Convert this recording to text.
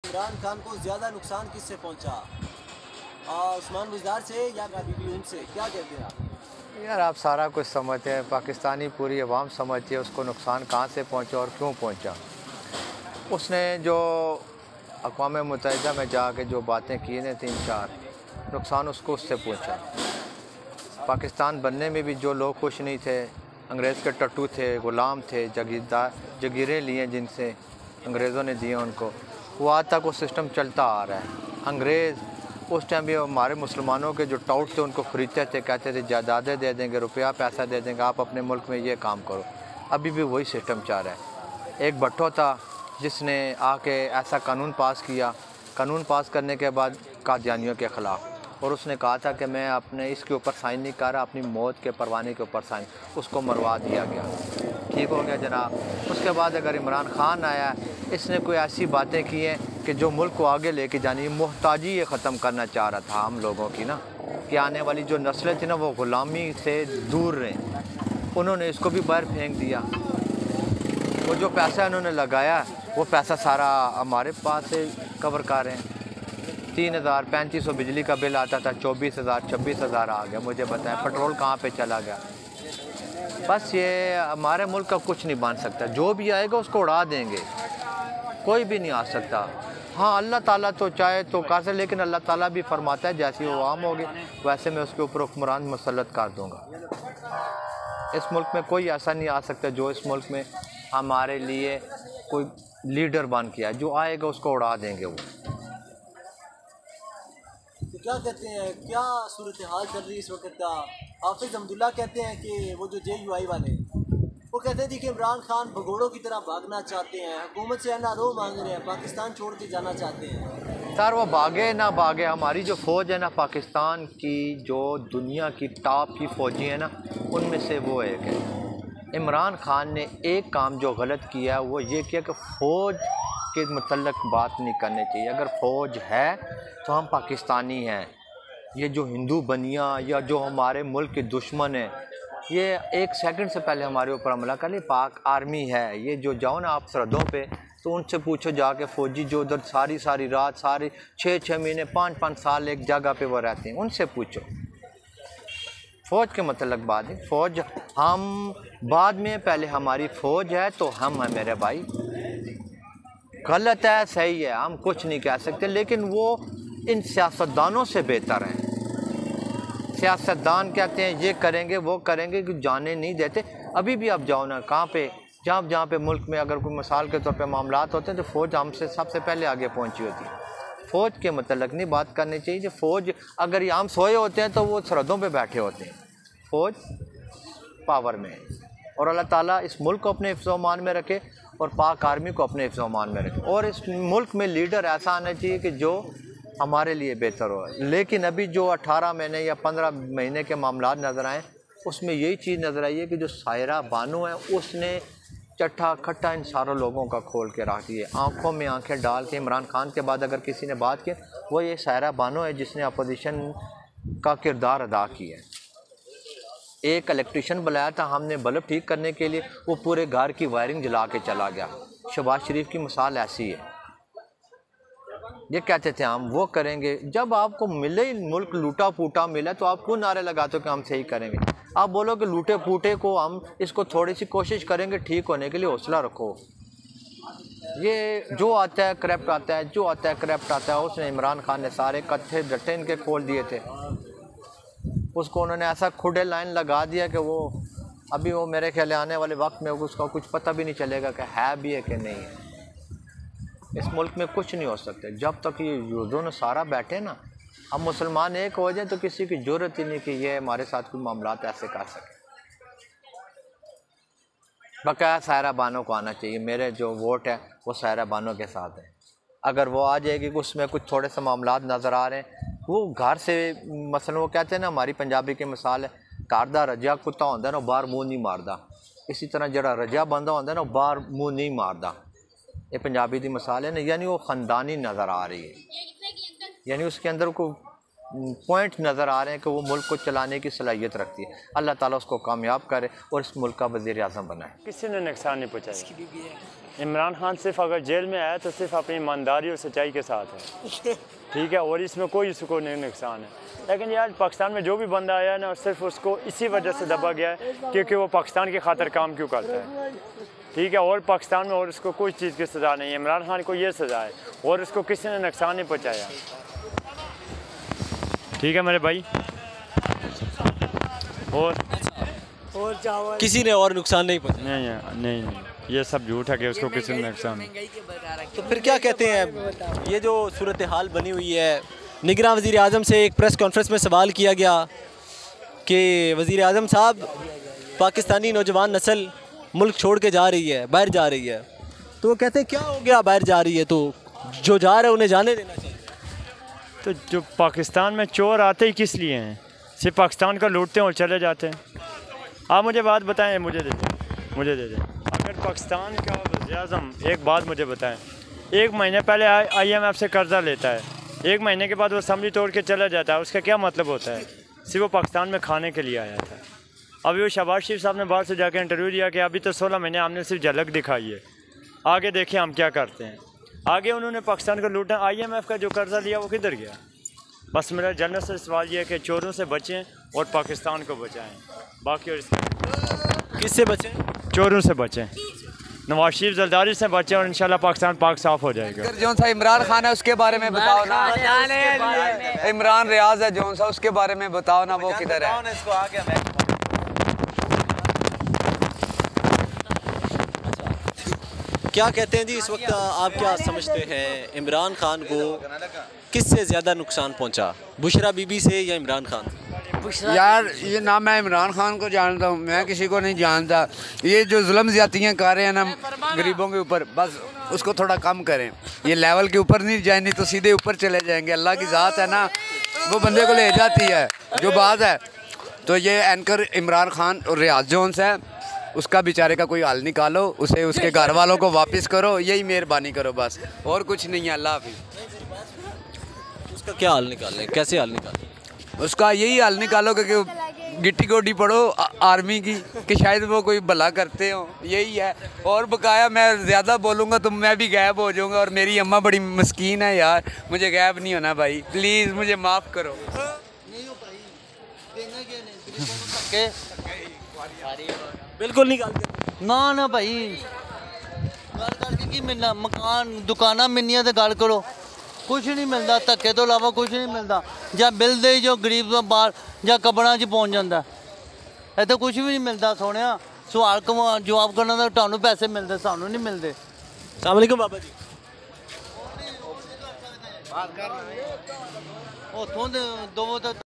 इमरान खान को ज़्यादा नुकसान किससे पहुंचा, उस्मान बुज़दार से या बीबी से, क्या कहते हैं आप? यार आप सारा कुछ समझते हैं, पाकिस्तानी पूरी अवाम समझती है उसको नुकसान कहाँ से पहुँचा और क्यों पहुँचा। उसने जो अक़वाम मुत्तहिदा में जाके जो बातें की ने 3-4, नुकसान उसको उससे पहुँचा। पाकिस्तान बनने में भी जो लोग खुश नहीं थे, अंग्रेज़ के टट्टू थे, ग़ुलाम थे, जगीरें लिए जिनसे अंग्रेज़ों ने दिए उनको, वो आज तक वो सिस्टम चलता आ रहा है। अंग्रेज़ उस टाइम भी हमारे मुसलमानों के जो टाउट थे उनको ख़रीदते थे, कहते थे जायदादें दे देंगे, रुपया पैसा दे देंगे, आप अपने मुल्क में ये काम करो। अभी भी वही सिस्टम चल रहा है। एक भट्टो था जिसने आके ऐसा कानून पास किया, कानून पास करने के बाद कादियानियों के ख़िलाफ़, और उसने कहा था कि मैं अपने इसके ऊपर साइन नहीं कर रहा, अपनी मौत के परवाने के ऊपर साइन, उसको मरवा दिया गया। ठीक हो गया जनाब। उसके बाद अगर इमरान खान आया, इसने कोई ऐसी बातें की हैं कि जो मुल्क को आगे लेके जानी, मोहताजी ये ख़त्म करना चाह रहा था हम लोगों की ना, कि आने वाली जो नस्लें थी ना वो ग़ुलामी से दूर रहें। उन्होंने इसको भी बाहर फेंक दिया। वो जो पैसा उन्होंने लगाया वो पैसा सारा हमारे पास से कवर कर रहे हैं। 3,000-3,500 बिजली का बिल आता था, 24,000-26,000 आ गया। मुझे बताएं पेट्रोल कहाँ पे चला गया। बस ये हमारे मुल्क का कुछ नहीं बन सकता, जो भी आएगा उसको उड़ा देंगे, कोई भी नहीं आ सकता। हाँ अल्लाह ताला तो चाहे तो कर सकते, लेकिन अल्लाह ताला भी फरमाता है जैसी वो आम होगी वैसे मैं उसके ऊपर हुक्मरान मुसल्लत कर दूँगा। इस मुल्क में कोई ऐसा नहीं आ सकता जो इस मुल्क में हमारे लिए कोई लीडर बन किया, जो आएगा उसको उड़ा देंगे वो। तो क्या कहते हैं, क्या सूरत हाल चल रही है इस वक्त? हाफिज़ अब्दुल्ला कहते हैं कि वो जो JUI वाले, वो कहते हैं कि इमरान खान भगोड़ों की तरह भागना चाहते हैं, हुकूमत से NRO मांग रहे हैं, पाकिस्तान छोड़ के जाना चाहते हैं। सर वो भागे ना भागे, हमारी जो फ़ौज है ना पाकिस्तान की, जो दुनिया की टॉप की फ़ौजी है ना, उनमें से वो एक है। इमरान खान ने एक काम जो गलत किया वो ये किया कि फ़ौज के मतलब बात नहीं करनी चाहिए। अगर फ़ौज है तो हम पाकिस्तानी हैं। ये जो हिंदू बनिया या जो हमारे मुल्क के दुश्मन हैं, ये एक सेकंड से पहले हमारे ऊपर हमला कर ले। पाक आर्मी है ये, जो जाओ ना आप सरहदों पे तो उनसे पूछो जाके, फ़ौजी जो उधर सारी रात, सारे 6-6 महीने 5-5 साल एक जगह पे वो रहते हैं, उनसे पूछो। फ़ौज के मतलब बात है, फ़ौज हम बाद में, पहले हमारी फ़ौज है तो हम हैं मेरे भाई। गलत है सही है हम कुछ नहीं कह सकते, लेकिन वो इन सियासतदानों से बेहतर हैं। सियासतदान कहते हैं ये करेंगे वो करेंगे, कि जाने नहीं देते। अभी भी आप जाओ ना कहाँ पे, जहाँ पे मुल्क में अगर कोई मिसाल के तौर पे मामलात होते हैं तो फ़ौज हमसे सबसे पहले आगे पहुँची होती है। फ़ौज के मतलब नहीं बात करनी चाहिए। जो फ़ौज अगर ये हम सोए होते हैं तो वो सरहदों पे बैठे होते हैं, फ़ौज पावर में है। और अल्लाह ताला इस मुल्क को अपने हिफ्ज़-ओ-अमान में रखे और पाक आर्मी को अपने हिफ्ज़-ओ-अमान में रखे, और इस मुल्क में लीडर ऐसा आना चाहिए कि जो हमारे लिए बेहतर हो। लेकिन अभी जो 18 महीने या 15 महीने के मामलात नज़र आए, उसमें यही चीज़ नज़र आई है कि जो सायरा बानो है उसने चट्ठा खट्टा इन सारों लोगों का खोल के रख दिए, आँखों में आँखें डाल के। इमरान खान के बाद अगर किसी ने बात की वो ये सायरा बानो है जिसने अपोजिशन का किरदार अदा किया है। एक इलेक्ट्रिशियन बुलाया था हमने बल्ब ठीक करने के लिए, वो पूरे घर की वायरिंग जला के चला गया। शहबाज शरीफ की मिसाल ऐसी है। ये कहते थे हम वो करेंगे, जब आपको मिले मुल्क लूटा फूटा मिला तो आप क्यों नारे लगाते हो कि हम सही करेंगे? आप बोलो कि लूटे फूटे को हम इसको थोड़ी सी कोशिश करेंगे ठीक होने के लिए, हौसला रखो। ये जो आता है करप्ट आता है, जो आता है करप्ट आता है। उसने इमरान खान ने सारे कत्थे डट्टे इनके खोल दिए थे, उसको उन्होंने ऐसा खुडे लाइन लगा दिया कि वो अभी वो मेरे ख्याल आने वाले वक्त में उसका कुछ पता भी नहीं चलेगा कि है भी है कि नहीं है। इस मुल्क में कुछ नहीं हो सकता जब तक ये दोनों सारा बैठे ना। हम मुसलमान एक हो जाए तो किसी की ज़रूरत ही नहीं कि ये हमारे साथ कोई मामलात ऐसे कर सके। बकाया सायरा बानो को आना चाहिए। मेरे जो वोट है वो सायरा बानो के साथ है। अगर वो आ जाएगी, उसमें कुछ थोड़े से मामलात नज़र आ रहे हैं, वो घर से मसलन वो कहते हैं ना, हमारी पंजाबी की मिसाल है, घर दा रजा कुत्ता होंदा है ना बाहर मुँह नहीं मारदा, इसी तरह जरा रजा बंदा होंदा है ना बाहर मुँह नहीं मारदा। ये पंजाबी की मिसाल है ना, यानी वो ख़ानदानी नज़र आ रही है, यानी उसके अंदर को पॉइंट नज़र आ रहे हैं कि वो मुल्क को चलाने की सलाहियत रखती है। अल्लाह ताला उसको कामयाब करे और इस मुल्क का वज़ीर आज़म बनाए। किसी ने नुकसान नहीं पहुँचाया। इमरान खान सिर्फ अगर जेल में आया तो सिर्फ अपनी ईमानदारी और सच्चाई के साथ है, ठीक है, और इसमें कोई उसको नहीं नुकसान है। लेकिन यार पाकिस्तान में जो भी बंदा आया है ना, सिर्फ उसको इसी वजह से दबा गया है क्योंकि वो पाकिस्तान की खातिर काम क्यों करता है, ठीक है। और पाकिस्तान में और उसको कोई चीज़ की सज़ा नहीं है, इमरान खान को ये सज़ा है और उसको किसी ने नुकसान नहीं पहुँचाया, ठीक है मेरे भाई। और चावल किसी ने और नुकसान नहीं पहुंचाया? नहीं, ये सब झूठ है कि उसको किसी ने नुकसान। तो फिर क्या कहते हैं, ये जो सूरत हाल बनी हुई है, निगरान वज़ीर आज़म से एक प्रेस कॉन्फ्रेंस में सवाल किया गया कि वज़ीर आज़म साहब, पाकिस्तानी नौजवान नस्ल मुल्क छोड़ के जा रही है, बाहर जा रही है, तो वो कहते हैं क्या हो गया बाहर जा रही है, तो जो जा रहे हैं उन्हें जाने देना चाहिए। तो जो पाकिस्तान में चोर आते ही किस लिए हैं? सिर्फ पाकिस्तान का लूटते हैं और चले जाते हैं। आप मुझे बात बताएं, मुझे दे दें। अगर पाकिस्तान का वज़ीर-ए-आज़म एक बात मुझे बताएं, 1 महीने पहले IMF से कर्ज़ा लेता है, 1 महीने के बाद वो असम्बली तोड़ के चला जाता है, उसका क्या मतलब होता है? सिर्फ वो पाकिस्तान में खाने के लिए आया था। अभी वो शहबाज शरीफ साहब ने बाहर से जाकर इंटरव्यू दिया कि अभी तो 16 महीने हमने सिर्फ झलक दिखाई है, आगे देखिए हम क्या करते हैं। आगे उन्होंने पाकिस्तान को लूटा, IMF का जो कर्ज़ा लिया वो किधर गया? बस मेरा जनरल से सवाल ये है कि चोरों से बचें और पाकिस्तान को बचाएं, बाकी और किससे बचें? चोरों से बचें, नवाज शरीफ जरदारी से बचें और इंशाल्लाह पाकिस्तान पाक साफ हो जाएगा। जो सा इमरान खान है उसके बारे में बताओ ना, इमरान रियाज है जो सा, उसके बारे में बताओ ना, वो किधर है? क्या कहते हैं जी इस वक्त, आप क्या समझते हैं इमरान खान को किससे ज़्यादा नुकसान पहुंचा, बुशरा बीबी से या इमरान खान? यार ये ना मैं इमरान खान को जानता हूँ, मैं किसी को नहीं जानता। ये जो जुल्म ज़्यादतियाँ कर रहे हैं ना गरीबों के ऊपर, बस उसको थोड़ा कम करें। ये लेवल के ऊपर नहीं जाए, नहीं तो सीधे ऊपर चले जाएंगे। अल्लाह की ज़ात है ना, वो बंदे को ले जाती है जो बात है। तो ये एंकर इमरान खान और रियाज जोन्स है, उसका बेचारे का कोई हल निकालो, उसे उसके घर वालों को वापस करो, यही मेहरबानी करो बस, और कुछ नहीं है। अल्लाह हाफिज़। उसका क्या हल निकालें, कैसे हल निकालें? उसका यही हल निकालो कि गिट्टी गोडी पढ़ो आर्मी की, कि शायद वो कोई भला करते हो, यही है। और बकाया मैं ज़्यादा बोलूँगा तो मैं भी गायब हो जाऊँगा, और मेरी अम्मा बड़ी मस्कीन है यार, मुझे गायब नहीं होना भाई, प्लीज़ मुझे माफ़ करो। बिल्कुल नहीं गल ना भाई, गल करके की मिलना, मकान दुकाना मिलनिया तो गल करो, कुछ नहीं मिलता, धक्के तो इलावा कुछ नहीं मिलता। ਜਾਂ ਮਿਲਦੇ ਜੋ ਗਰੀਬ ਤੋਂ ਬਾਹਰ ਜਾਂ ਕਬਰਾਂ 'ਚ ਪਹੁੰਚ ਜਾਂਦਾ, ਇੱਥੇ ਕੁਝ ਵੀ ਨਹੀਂ ਮਿਲਦਾ ਸੋਹਣਿਆ। ਸਵਾਲ ਜਵਾਬ ਕਰਨ ਦਾ ਤੁਹਾਨੂੰ ਪੈਸੇ ਮਿਲਦੇ, ਸਾਨੂੰ ਨਹੀਂ ਮਿਲਦੇ। अस्सलाम वालेकुम बाबा जी। ਉੱਥੋਂ ਦੇ ਦੋ